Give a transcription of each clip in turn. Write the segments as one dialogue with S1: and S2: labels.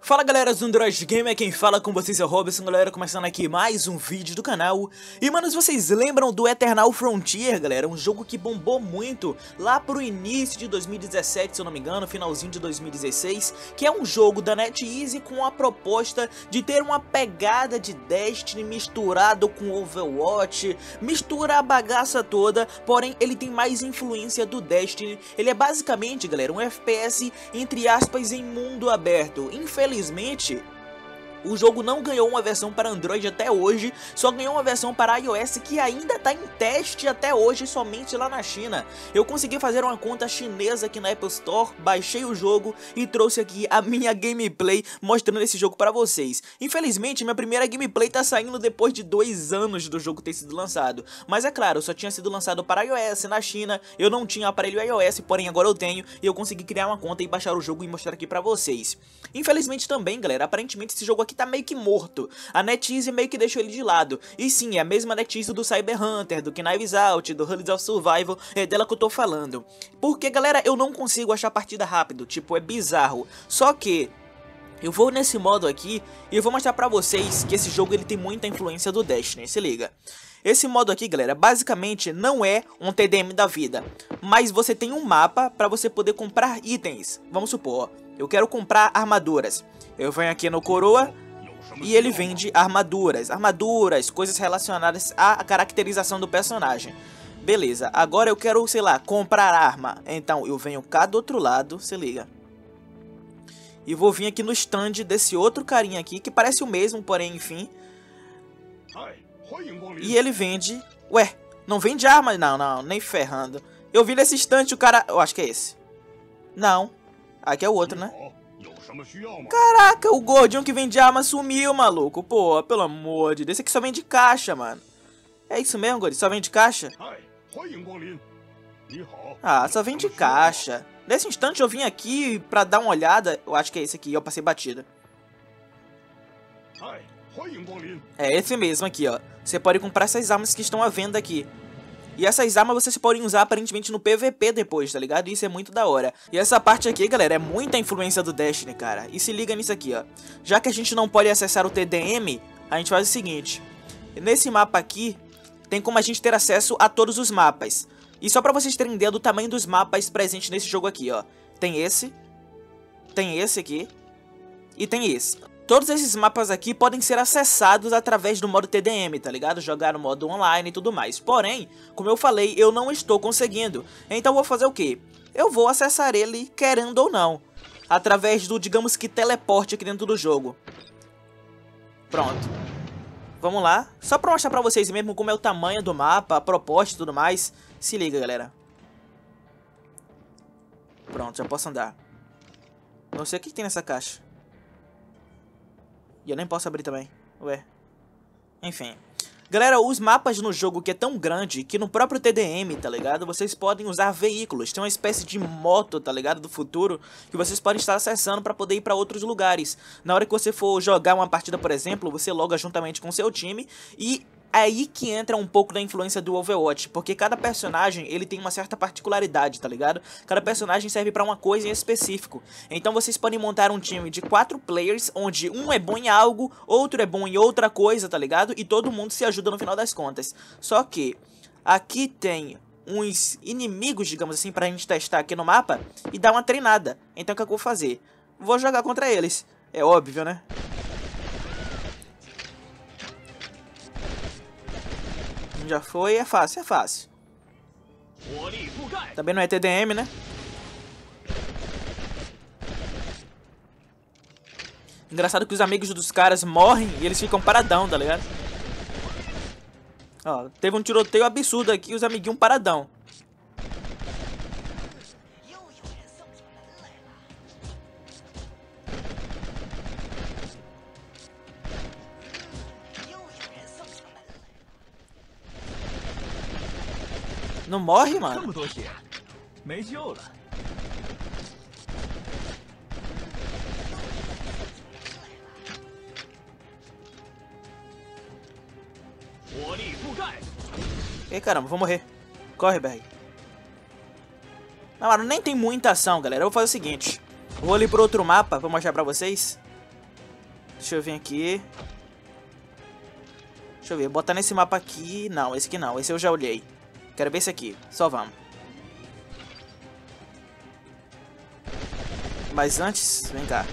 S1: Fala galera do Android Gamer, quem fala com vocês é o Robson, galera, começando aqui mais um vídeo do canal. E manos, vocês lembram do Eternal Frontier, galera? Um jogo que bombou muito lá pro início de 2017, se eu não me engano, finalzinho de 2016, que é um jogo da NetEase com a proposta de ter uma pegada de Destiny misturado com Overwatch, mistura a bagaça toda, porém ele tem mais influência do Destiny. Ele é basicamente, galera, um FPS entre aspas em mundo aberto. Infelizmente, o jogo não ganhou uma versão para Android até hoje, só ganhou uma versão para iOS que ainda está em teste até hoje, somente lá na China. Eu consegui fazer uma conta chinesa aqui na Apple Store, baixei o jogo e trouxe aqui a minha gameplay mostrando esse jogo para vocês. Infelizmente, minha primeira gameplay está saindo depois de 2 anos do jogo ter sido lançado. Mas é claro, só tinha sido lançado para iOS na China, eu não tinha aparelho iOS, porém agora eu tenho e eu consegui criar uma conta e baixar o jogo e mostrar aqui para vocês. Infelizmente também, galera, aparentemente esse jogo aqui tá meio que morto. A NetEase meio que deixou ele de lado. E sim, é a mesma NetEase do Cyber Hunter, do Knives Out, do Hulls of Survival, é dela que eu tô falando. Porque, galera, eu não consigo achar partida rápido, tipo, é bizarro. Só que eu vou nesse modo aqui e eu vou mostrar pra vocês que esse jogo ele tem muita influência do Destiny, se liga. Esse modo aqui, galera, basicamente não é um TDM da vida, mas você tem um mapa pra você poder comprar itens. Vamos supor, ó, eu quero comprar armaduras. Eu venho aqui no Coroa e ele vende armaduras, coisas relacionadas à caracterização do personagem. Beleza, agora eu quero, sei lá, comprar arma. Então eu venho cá do outro lado, se liga. E vou vir aqui no stand desse outro carinha aqui, que parece o mesmo, porém, enfim. E ele vende... Ué, não vende arma? Não, nem ferrando. Eu vi nesse stand o cara... Eu acho que é esse. Não, aqui é o outro, né? Caraca, o gordinho que vende arma sumiu, maluco. Pô, pelo amor de Deus. Esse aqui só vende caixa, mano. É isso mesmo, gordinho? Só vende caixa? Ah, só vende caixa. Nesse instante eu vim aqui pra dar uma olhada. Eu acho que é esse aqui, eu passei batida. É esse mesmo aqui, ó. Você pode comprar essas armas que estão à venda aqui. E essas armas vocês podem usar aparentemente no PVP depois, tá ligado? Isso é muito da hora. E essa parte aqui, galera, é muita influência do Destiny, cara. E se liga nisso aqui, ó. Já que a gente não pode acessar o TDM, a gente faz o seguinte. Nesse mapa aqui, tem como a gente ter acesso a todos os mapas. E só pra vocês terem ideia do tamanho dos mapas presentes nesse jogo aqui, ó. Tem esse aqui e tem esse. Todos esses mapas aqui podem ser acessados através do modo TDM, tá ligado? Jogar no modo online e tudo mais. Porém, como eu falei, eu não estou conseguindo. Então eu vou fazer o quê? Eu vou acessar ele, querendo ou não, através do, digamos que, teleporte aqui dentro do jogo. Pronto. Vamos lá. Só pra mostrar pra vocês mesmo como é o tamanho do mapa, a proposta e tudo mais. Se liga, galera. Pronto, já posso andar. Não sei o que tem nessa caixa. E eu nem posso abrir também. Ué. Enfim. Galera, os mapas no jogo que é tão grande que no próprio TDM, tá ligado? Vocês podem usar veículos. Tem uma espécie de moto, tá ligado? Do futuro. Que vocês podem estar acessando pra poder ir pra outros lugares. Na hora que você for jogar uma partida, por exemplo, você loga juntamente com seu time e... aí que entra um pouco da influência do Overwatch, porque cada personagem ele tem uma certa particularidade, tá ligado? Cada personagem serve pra uma coisa em específico. Então vocês podem montar um time de 4 players, onde um é bom em algo, outro é bom em outra coisa, tá ligado? E todo mundo se ajuda no final das contas. Só que aqui tem uns inimigos, digamos assim, pra gente testar aqui no mapa e dar uma treinada. Então o que eu vou fazer? Vou jogar contra eles. É óbvio, né? Já foi, é fácil, é fácil. Também não é TDM, né? Engraçado que os amigos dos caras morrem e eles ficam paradão, tá ligado? Ó, teve um tiroteio absurdo aqui e os amiguinhos paradão. Não morre, mano? Ei, caramba, vou morrer. Corre, Berg. Não, mano, nem tem muita ação, galera. Eu vou fazer o seguinte. Vou ali pro outro mapa pra mostrar pra vocês. Deixa eu vir aqui. Deixa eu ver, botar nesse mapa aqui. Não, esse aqui não, esse eu já olhei. Quero ver esse aqui, só vamos. Mas antes, vem cá.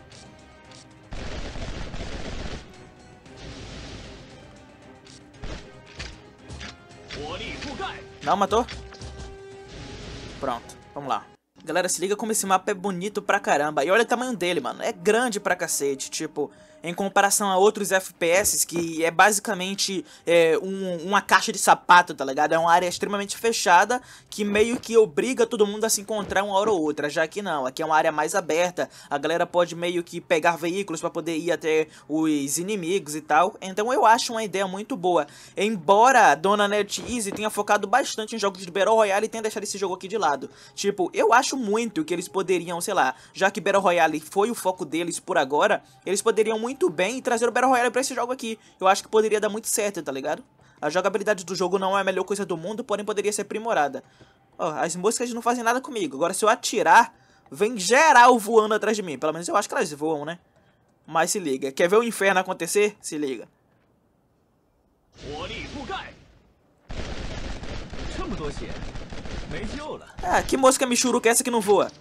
S1: Não, matou? Pronto, vamos lá. Galera, se liga como esse mapa é bonito pra caramba. E olha o tamanho dele, mano. É grande pra cacete. Tipo, em comparação a outros FPS, que é basicamente uma caixa de sapato, tá ligado? É uma área extremamente fechada, que meio que obriga todo mundo a se encontrar uma hora ou outra. Já que não, aqui é uma área mais aberta. A galera pode meio que pegar veículos pra poder ir até os inimigos e tal. Então eu acho uma ideia muito boa. Embora a dona NetEase tenha focado bastante em jogos de Battle Royale e tenha deixado esse jogo aqui de lado. Tipo, eu acho muito que eles poderiam, sei lá, já que Battle Royale foi o foco deles por agora, eles poderiam muito bem trazer o Battle Royale pra esse jogo aqui. Eu acho que poderia dar muito certo, tá ligado? A jogabilidade do jogo não é a melhor coisa do mundo, porém poderia ser aprimorada. Ó, as moscas não fazem nada comigo. Agora se eu atirar, vem geral voando atrás de mim. Pelo menos eu acho que elas voam, né? Mas se liga, quer ver o inferno acontecer? Se liga. Ah, que mosca michuruca é essa que não voa?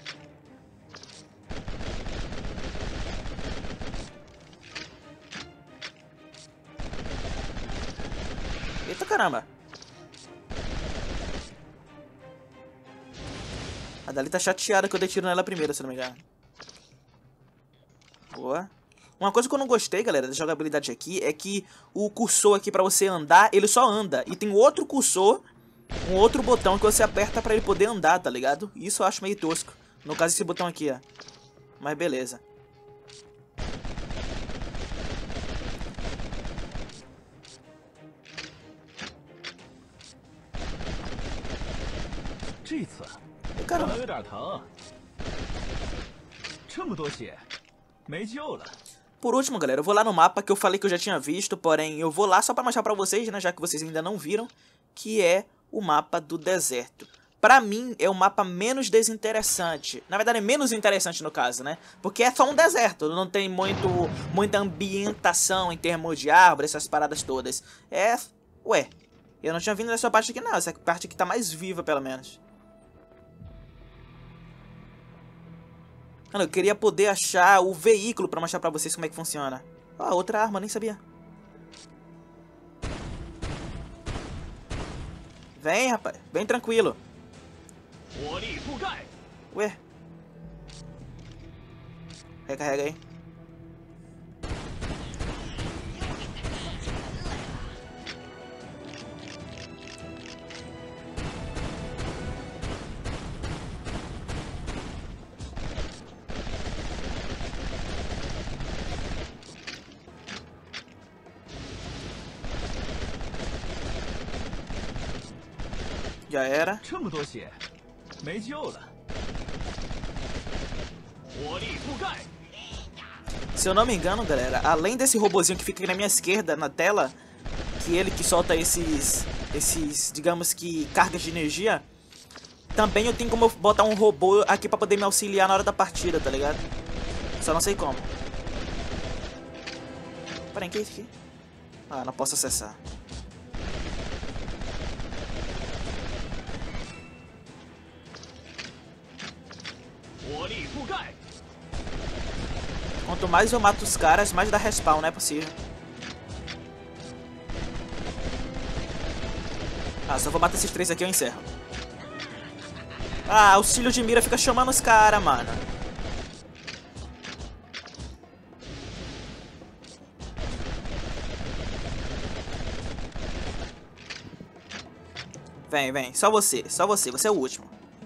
S1: Eita caramba. A Dali tá chateada que eu dei tiro nela primeiro, se não me engano. Boa. Uma coisa que eu não gostei, galera, da jogabilidade aqui é que o cursor aqui pra você andar, ele só anda. E tem outro cursor, um outro botão que você aperta pra ele poder andar, tá ligado? Isso eu acho meio tosco. No caso, esse botão aqui, ó. Mas beleza. Caramba. Por último, galera, eu vou lá no mapa que eu falei que eu já tinha visto, porém eu vou lá só pra mostrar pra vocês, né, já que vocês ainda não viram, que é o mapa do deserto. Pra mim, é o mapa menos desinteressante. Na verdade, é menos interessante no caso, né? Porque é só um deserto, não tem muita ambientação em termos de árvores, essas paradas todas. Ué, eu não tinha vindo nessa parte aqui não, essa parte aqui tá mais viva, pelo menos. Mano, eu queria poder achar o veículo pra mostrar pra vocês como é que funciona. Ó, outra arma, nem sabia. Vem, rapaz. Bem tranquilo. Ué. Recarrega aí. Já era. Se eu não me engano, galera, além desse robozinho que fica aqui na minha esquerda, na tela, que ele que solta esses, digamos que, cargas de energia, também eu tenho como botar um robô aqui pra poder me auxiliar na hora da partida, tá ligado? Só não sei como. Peraí, que é isso aqui? Ah, não posso acessar. Quanto mais eu mato os caras, mais dá respawn, não é possível. Ah, só vou matar esses três aqui e eu encerro. Ah, auxílio de mira fica chamando os caras, mano. Vem, vem, só você, você é o último.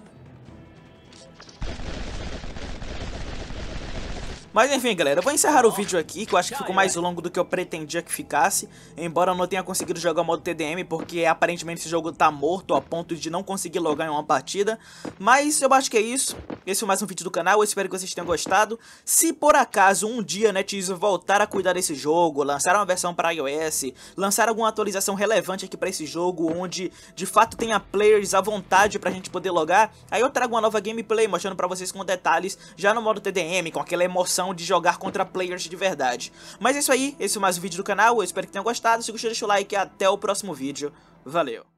S1: Mas enfim, galera, eu vou encerrar o vídeo aqui, que eu acho que ficou mais longo do que eu pretendia que ficasse. Embora eu não tenha conseguido jogar o modo TDM, porque aparentemente esse jogo tá morto a ponto de não conseguir logar em uma partida. Mas eu acho que é isso. esse foi mais um vídeo do canal, eu espero que vocês tenham gostado. Se por acaso um dia a NetEase voltar a cuidar desse jogo, lançar uma versão para iOS, lançar alguma atualização relevante aqui para esse jogo, onde de fato tenha players à vontade pra gente poder logar, aí eu trago uma nova gameplay mostrando pra vocês com detalhes, já no modo TDM, com aquela emoção de jogar contra players de verdade. Mas é isso aí, esse foi mais um vídeo do canal, eu espero que tenham gostado, se gostou deixa o like e até o próximo vídeo, valeu!